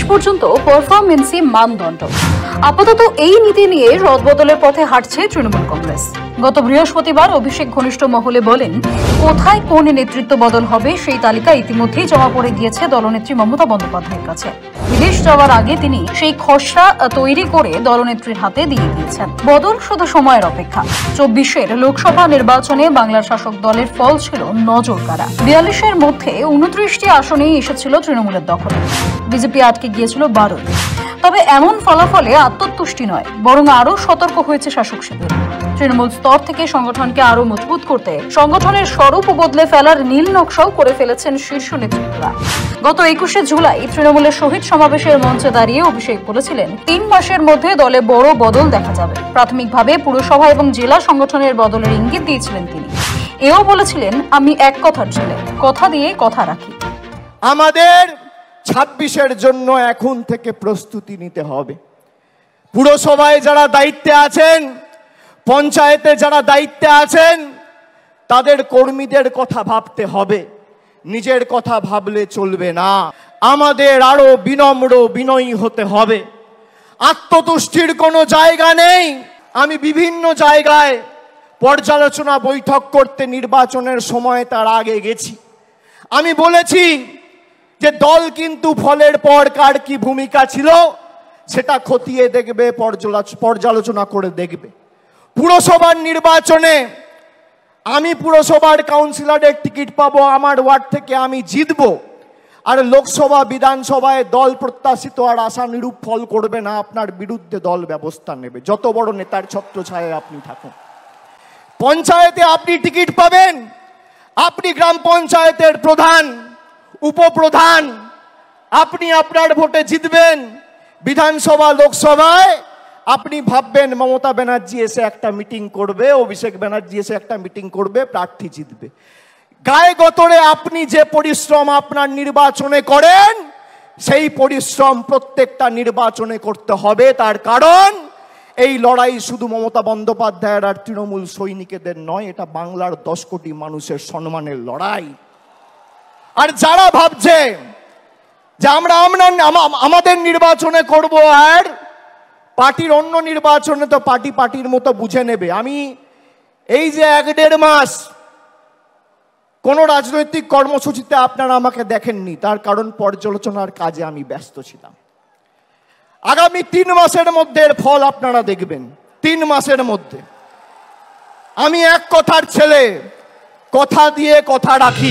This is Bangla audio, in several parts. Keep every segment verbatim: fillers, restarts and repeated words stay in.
পর্যন্ত পারফরমেন্সই মানদণ্ড। আপাতত এই নীতি নিয়ে রদবদলের পথে হাঁটছে তৃণমূল কংগ্রেস। গত বৃহস্পতিবার অভিষেক ঘনিষ্ঠ মহলে বলেন, কোথায় কোন নেতৃত্ব বদল হবে সেই তালিকা ইতিমধ্যেই জমা পড়ে গিয়েছে দলনেত্রী মমতা বন্দ্যোপাধ্যায়ের কাছে। বিদেশ যাওয়ার আগে তিনি সেই খসড়া তৈরি করে দলনেত্রীর হাতে দিয়ে দিয়েছেন। বদল শুধু সময়ের অপেক্ষা। চব্বিশের লোকসভা নির্বাচনে বাংলার শাসক দলের ফল ছিল নজর কাড়া। বিয়াল্লিশের মধ্যে উনত্রিশটি আসনেই এসেছিল তৃণমূলের দখলে, বিজেপি আটকে গিয়েছিল বারোই। তবে এমন ফলাফলে আত্মতুষ্টি নয়, বরং আরো সতর্ক হয়েছে শাসক শিবির। তৃণমূল স্তর থেকে সংগঠনকে আরো মজবুত করতে সংগঠনের স্বরূপ বদলে ফেলার নীল নকশাও করে ফেলেছেন শীর্ষ নেতৃত্বরা। গত একুশে জুলাই তৃণমূলের শহীদ সমাবেশের মঞ্চে দাঁড়িয়ে অভিষেক বলেছিলেন, তিন মাসের মধ্যে দলে বড় বদল দেখা যাবে। প্রাথমিকভাবে পুরসভা এবং জেলা সংগঠনের বদলের ইঙ্গিত দিয়েছিলেন তিনি। এও বলেছিলেন, আমি এক কথার ছেলে, কথা দিয়ে কথা রাখি। আমাদের ছাব্বিশের জন্য এখন থেকে প্রস্তুতি নিতে হবে। পুরসভায় যারা দায়িত্বে আছেন, পঞ্চায়েতে যারা দায়িত্বে আছেন, তাদের কর্মীদের কথা ভাবতে হবে, নিজের কথা ভাবলে চলবে না। আমাদের আরো বিনম্র বিনয়ী হতে হবে। আত্মতুষ্টির কোনো জায়গা নেই। আমি বিভিন্ন জায়গায় পর্যালোচনা বৈঠক করতে নির্বাচনের সময় তার আগে গেছি। আমি বলেছি যে দল কিন্তু ফলের পর কার কি ভূমিকা ছিল সেটা খতিয়ে দেখবে, পর্যালোচনা করে দেখবে। পুরসভার নির্বাচনে আমি পুরসভার কাউন্সিলরের টিকিট পাবো, আমার ওয়ার্ড থেকে আমি জিতবো। আর লোকসভা বিধানসভায় দল প্রত্যাশিত আর আশা নিরূপ ফল করবে না, আপনার বিরুদ্ধে দল ব্যবস্থা নেবে, যত বড় নেতার ছত্রছায়ায় আপনি থাকুন। পঞ্চায়েতে আপনি টিকিট পাবেন, আপনি গ্রাম পঞ্চায়েতের প্রধান, উপপ্রধান, আপনি আপনার ভোটে জিতবেন। বিধানসভা লোকসভায় আপনি ভাববেন মমতা ব্যানার্জি এসে একটা মিটিং করবে, অভিষেক ব্যানার্জি এসে একটা মিটিং করবে, প্রার্থী জিতবে। গায়ে গতরে আপনি যে পরিশ্রম আপনার নির্বাচনে করেন, সেই পরিশ্রম প্রত্যেকটা নির্বাচনে করতে হবে। তার কারণ এই লড়াই শুধু মমতা বন্দ্যোপাধ্যায়ের আর তৃণমূল সৈনিকদের নয়, এটা বাংলার দশ কোটি মানুষের সম্মানের লড়াই। আর যারা ভাবছে যে আমরা আমাদের নির্বাচনে করব আর পার্টির অন্য নির্বাচনে তো পার্টি পার্টির মতো বুঝে নেবে, আমি এই যে এক দেড় মাস কোন রাজনৈতিক কর্মসূচিতে আপনারা আমাকে দেখেননি, তার কারণ পর্যালোচনার কাজে আমি ব্যস্ত ছিলাম। আগামী তিন মাসের মধ্যে এর ফল আপনারা দেখবেন। তিন মাসের মধ্যে আমি এক কথার ছেলে, কথা দিয়ে কথা রাখি।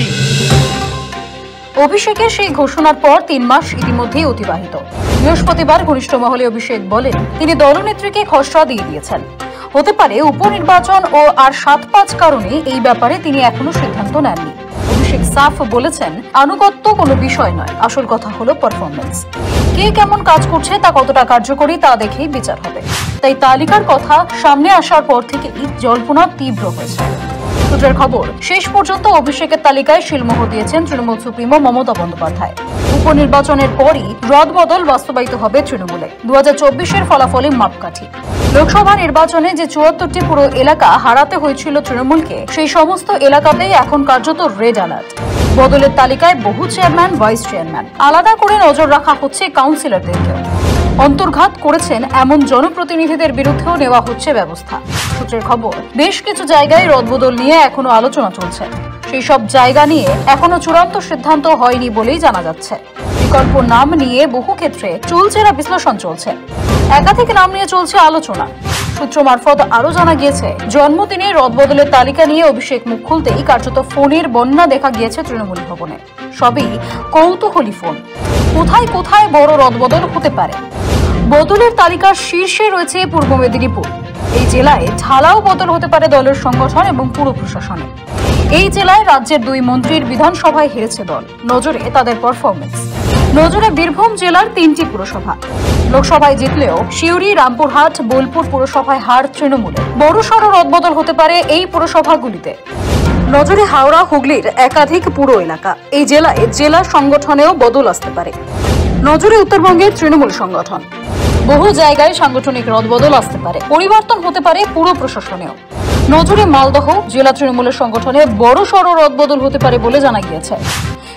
অভিষেকের সেই ঘোষণার পর তিন মাস ইতিমধ্যেই অতিবাহিত। বৃহস্পতিবার ঘনিষ্ঠ মহলে অভিষেক বলেন, তিনি দলনেত্রীকে খসড়া দিয়ে দিয়েছেন। হতে পারে উপনির্বাচন ও আর সাত পাঁচ কারণে এই ব্যাপারে তিনি এখনো সিদ্ধান্ত নেননি। অভিষেক সাফ বলেছেন, আনুগত্য কোনো বিষয় নয়, আসল কথা হলো পারফরমেন্স। কে কেমন কাজ করছে, তা কতটা কার্যকরী, তা দেখেই বিচার হবে। তাই তালিকার কথা সামনে আসার পর থেকে জল্পনা তীব্র হয়েছে। সূত্রের খবর, শেষ পর্যন্ত অভিষেকের তালিকায় শিলমোহর দিয়েছেন তৃণমূল সুপ্রিমো মমতা বন্দ্যোপাধ্যায়। উপনির্বাচনের পরই রদবদল বাস্তবায়িত হবে তৃণমূলে। দু হাজার চব্বিশের ফলাফলে মাপকাঠি। লোকসভা নির্বাচনে যে চুয়াত্তরটি পুরো এলাকা হারাতে হয়েছিল তৃণমূলকে, সেই সমস্ত এলাকাতেই এখন কার্যত রেড অ্যালার্ট। বদলের তালিকায় বহু চেয়ারম্যান, ভাইস চেয়ারম্যান, আলাদা করে নজর রাখা হচ্ছে কাউন্সিলরদেরকেও। অন্তর্ঘাত করেছেন এমন জনপ্রতিনিধিদের বিরুদ্ধেও নেওয়া হচ্ছে ব্যবস্থা। সূত্রের খবর, বেশ কিছু জায়গায় রদবদল নিয়ে এখনো আলোচনা চলছে। সেই সব জায়গা নিয়ে এখনো চূড়ান্ত সিদ্ধান্ত হয়নি বলেই জানা যাচ্ছে। বিকল্প নাম নিয়ে বহু ক্ষেত্রে চুলচেরা বিশ্লেষণ চলছে, একাধিক নাম নিয়ে চলছে আলোচনা। সূত্র মারফত আরো জানা গিয়েছে, জন্মদিনে রদবদলের তালিকা নিয়ে অভিষেক মুখ খুলতেই কার্যত ফোনের বন্যা দেখা গিয়েছে তৃণমূল ভবনে। সবই কৌতূহলী ফোন। কোথায় কোথায় বড় রদবদল হতে পারে? বদলের তালিকার শীর্ষে রয়েছে পূর্ব মেদিনীপুর। এই জেলায় ঢালাও বদল হতে পারে দলের সংগঠন এবং পুর প্রশাসনে। এই জেলায় রাজ্যের দুই মন্ত্রীর বিধানসভায় হেরেছে দল, নজরে তাদের পারফরমেন্স। নজরে বীরভূম জেলার তিনটি পুরসভা। লোকসভায় জিতলেও সিউড়ি, রামপুরহাট, বোলপুর পুরসভায় হার তৃণমূলের। বড়সড় রদবদল হতে পারে এই পুরসভাগুলিতে। নজরে হাওড়া, হুগলির একাধিক পুর এলাকা। এই জেলায় জেলা সংগঠনেও বদল আসতে পারে। নজরে উত্তরবঙ্গের তৃণমূল সংগঠন। বহু জায়গায় সাংগঠনিক রদবদল আসতে পারে, পরিবর্তন হতে পারে পুর প্রশাসনেও। নজরে মালদহ জেলা তৃণমূলের সংগঠনে বড় সড় রদবদল হতে পারে বলে জানা গিয়েছে।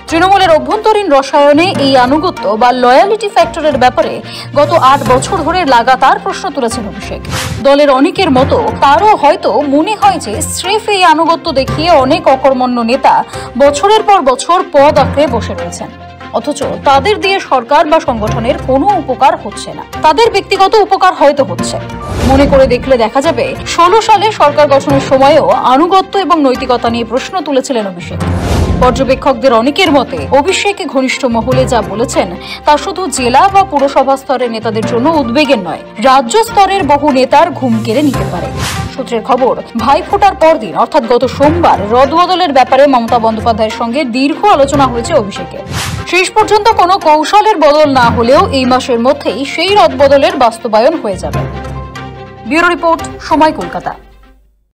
তৃণমূলের অভ্যন্তরীণ রসায়নে এই আনুগত্য বা লয়ালিটি ফ্যাক্টরের ব্যাপারে গত আট বছর ধরে লাগাতার প্রশ্ন তুলেছেন অভিষেক। দলের অনেকের মতো তারও হয়তো মনে হয় যে স্রেফ এই আনুগত্য দেখিয়ে অনেক অকর্মণ্য নেতা বছরের পর বছর পদ আঁকড়ে বসে রয়েছেন, অথচ তাদের দিয়ে সরকার বা সংগঠনের কোনো উপকার হচ্ছে না। তাদের ব্যক্তিগত উপকার হয়তো হচ্ছে। মনে করে দেখলে দেখা যাবে ষোলো সালে সরকার গঠনের সময়ও আনুগত্য এবং নৈতিকতা নিয়ে প্রশ্ন তুলেছিলেন অভিষেক। পর্যবেক্ষকদের অনেকের মতে অভিষেক ঘনিষ্ঠ মহলে যা বলেছেন তা শুধু জেলা বা পুরসভা স্তরের নেতাদের জন্য উদ্বেগের নয়, রাজ্য স্তরের বহু নেতার ঘুম কেড়ে নিতে পারে। সূত্রের খবর, ভাইফোঁটার পরদিন অর্থাৎ গত সোমবার রদবদলের ব্যাপারে মমতা বন্দ্যোপাধ্যায়ের সঙ্গে দীর্ঘ আলোচনা হয়েছে অভিষেকের। শেষ পর্যন্ত কোনো কৌশলের বদল না হলেও এই মাসের মধ্যেই সেই রদবদলের বাস্তবায়ন হয়ে যাবে। ব্যুরো রিপোর্ট, সময়, কলকাতা।